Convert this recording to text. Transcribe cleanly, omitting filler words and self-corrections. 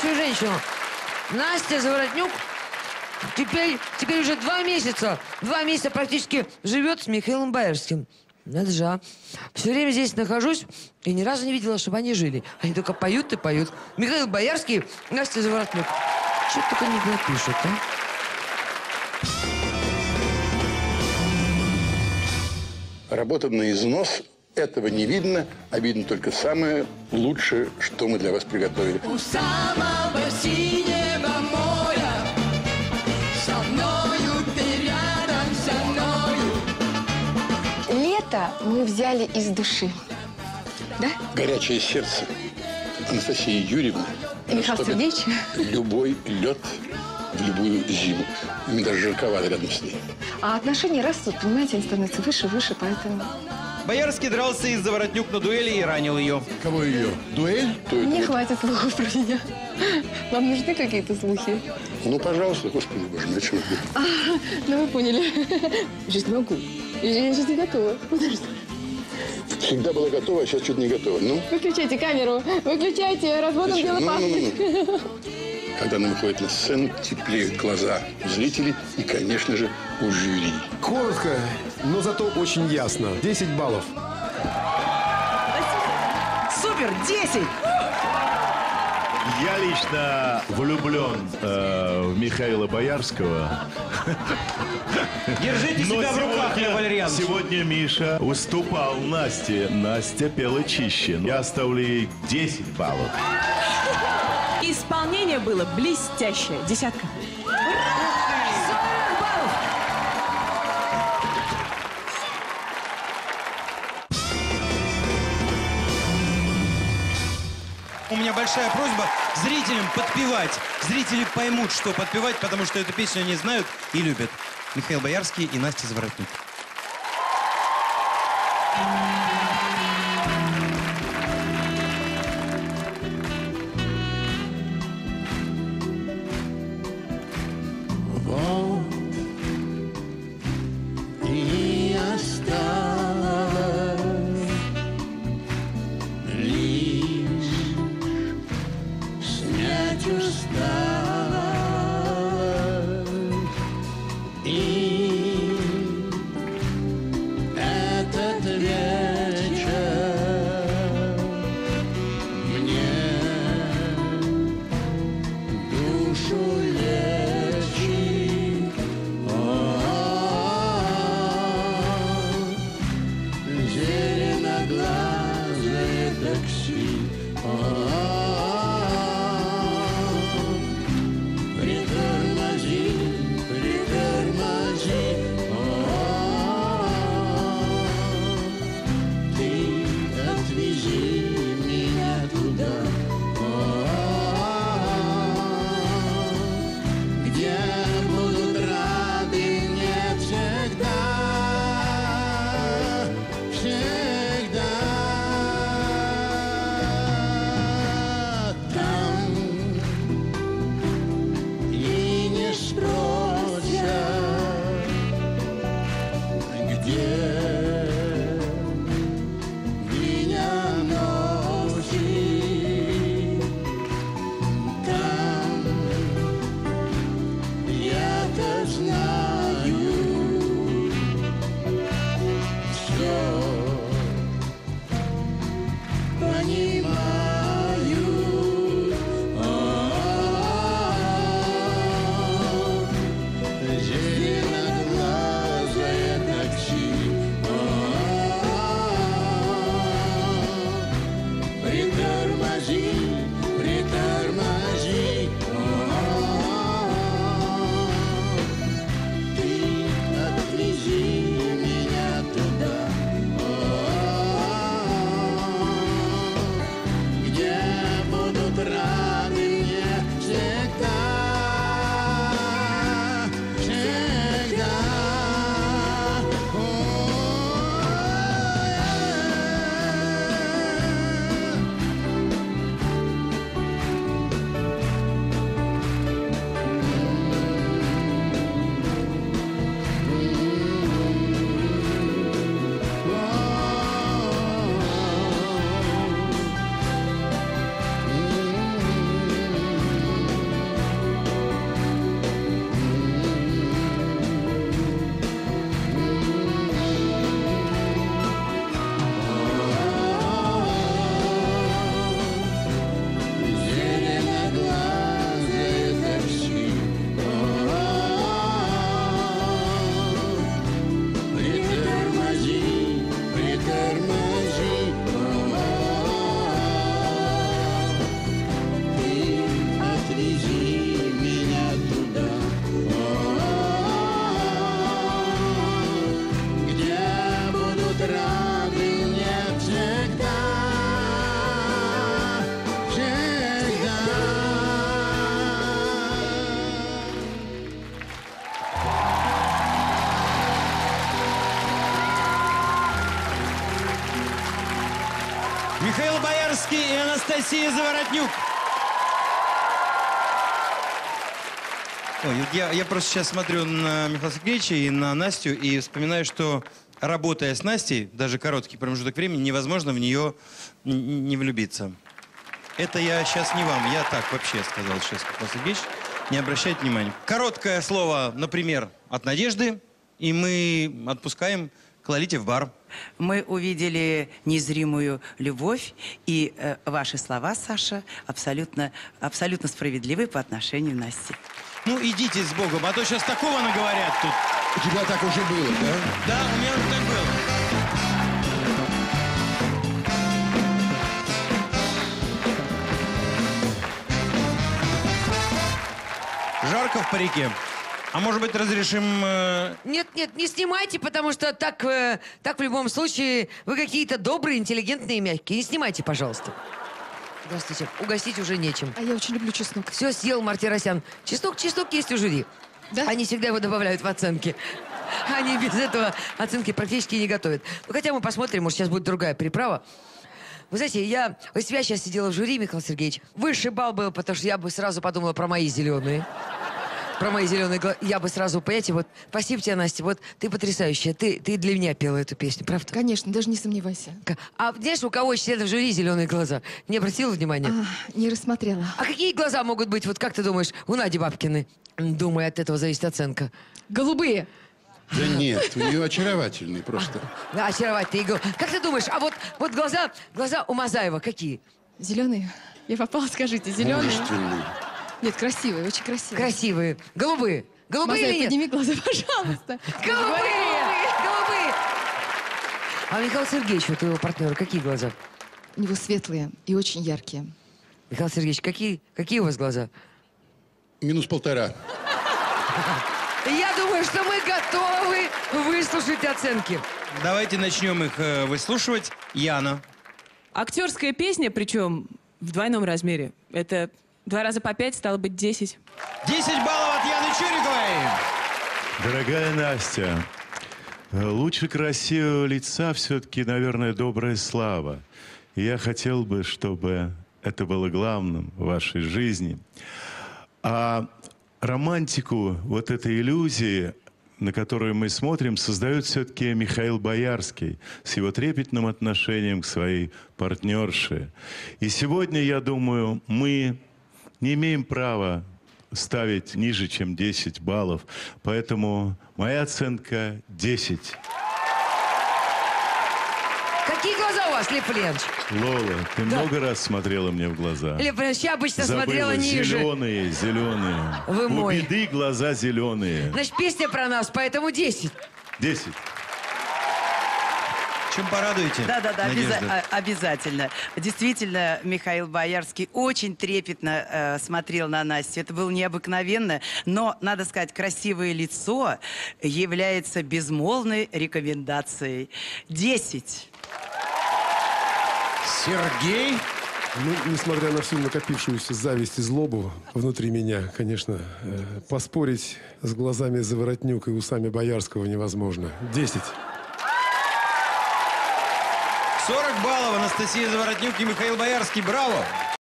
боярскую женщину. Настя Заворотнюк теперь уже 2 месяца практически живет с Михаилом Боярским. Надо же, а. Все время здесь нахожусь и ни разу не видела, чтобы они жили. Они только поют и поют. Михаил Боярский, Настя Заворотнюк. Что только не напишут, а? Работа на износ. Этого не видно, а видно только самое лучшее, что мы для вас приготовили. У самого синего моря со мною ты рядом со мною. Лето мы взяли из души, да? Горячее сердце Анастасии Юрьевны. Михаил Сергеевич. Любой лед в любую зиму. Мне даже жарковато рядом с ней. А отношения растут, понимаете, они становятся выше, поэтому... Боярский дрался из Заворотнюк на дуэли и ранил ее. Кого ее? Дуэль? Мне хватит слухов про меня. Вам нужны какие-то слухи? Ну, пожалуйста, господи боже мой, о чем это? Ну, вы поняли. Сейчас не могу. Я сейчас не готова. Всегда была готова, а сейчас чуть не готова. Ну? Выключайте камеру. Выключайте. Разводом дело пахнет. Когда она выходит на сцену, теплеют глаза у зрителей и, конечно же, у жюри. Коротко, но зато очень ясно. 10 баллов. Супер! 10! Я лично влюблен в Михаила Боярского. Держите себя в руках, Лев Валерьянович. Сегодня Миша уступал Насте. Настя пела чище. Я оставлю ей 10 баллов. Исполнение было блестящее. 10. У меня большая просьба зрителям подпевать. Зрители поймут, что подпевать, потому что эту песню они знают и любят. Михаил Боярский и Настя Заворотнюк. Михаил Боярский и Анастасия Заворотнюк. Ой, я просто сейчас смотрю на Михаила Сергеевича и на Настю и вспоминаю, что, работая с Настей, даже короткий промежуток времени, невозможно в нее не влюбиться. Это я сейчас не вам, я так вообще сказал сейчас, Михаил Сергеевич. Не обращайте внимания. Короткое слово, например, от Надежды, и мы отпускаем к Лолите в бар. Мы увидели незримую любовь, и ваши слова, Саша, абсолютно справедливы по отношению к Насте. Ну, идите с Богом, а то сейчас такого наговорят тут. У тебя так уже было, да? Да, у меня уже так было. Жарко в парике. А может быть, разрешим... Нет, не снимайте, потому что так в любом случае вы какие-то добрые, интеллигентные и мягкие. Не снимайте, пожалуйста. Здравствуйте. Угостить уже нечем. А я очень люблю чеснок. Все съел Мартиросян. Чеснок есть у жюри. Да? Они всегда его добавляют в оценки. Они без этого оценки практически не готовят. Ну, хотя мы посмотрим, может, сейчас будет другая приправа. Вы знаете, я у себя сейчас сидела в жюри, Михаил Сергеевич. Высший балл был, потому что я бы сразу подумала про мои зеленые. Про мои зеленые глаза. Я бы сразу, понимаете, вот, спасибо тебе, Настя, вот ты потрясающая. Ты для меня пела эту песню, правда? Конечно, даже не сомневайся. А знаешь, у кого из членов жюри зеленые глаза? Не обратила внимания? Не рассмотрела. А какие глаза могут быть, вот как ты думаешь, у Нади Бабкиной? Думаю, от этого зависит оценка. Голубые. Да нет, у нее очаровательный просто. Да, очаровательный игл. Как ты думаешь, а вот глаза у Мазаева какие? Зеленые. Я попала, скажите, зеленые. Мужественный. Нет, красивые, очень красивые. Красивые. Голубые. Голубые Мазаев, или нет? подними глаза, пожалуйста. Голубые! Голубые! А Михаил Сергеевич, вот его партнера, какие глаза? У него светлые и очень яркие. Михаил Сергеевич, какие у вас глаза? -1,5. Я думаю, что мы готовы выслушать оценки. Давайте начнем их выслушивать. Яна. Актерская песня, причем в двойном размере. Это 2 раза по 5, стало быть 10. 10 баллов от Яны Чуриковой. Дорогая Настя, лучше красивого лица все-таки, наверное, добрая слава. И я хотел бы, чтобы это было главным в вашей жизни. А романтику вот этой иллюзии, на которую мы смотрим, создает все-таки Михаил Боярский с его трепетным отношением к своей партнерше. И сегодня, я думаю, мы не имеем права ставить ниже, чем 10 баллов. Поэтому моя оценка 10. Какие глаза у вас, Лев Ильич? Лола, ты много раз смотрела мне в глаза? Лев Ильич, я обычно Забыла. смотрела ниже. Зеленые, зеленые. Вы мой. У беды глаза зеленые. Значит, песня про нас, поэтому 10. 10. Чем порадуете? Да, Надежда? обязательно. Действительно, Михаил Боярский очень трепетно смотрел на Настю. Это было необыкновенно, но, надо сказать, красивое лицо является безмолвной рекомендацией. 10. Сергей. Ну, несмотря на всю накопившуюся зависть и злобу внутри меня, конечно, поспорить с глазами Заворотнюк и усами Боярского невозможно. 10. 40 баллов Анастасия Заворотнюк и Михаил Боярский. Браво!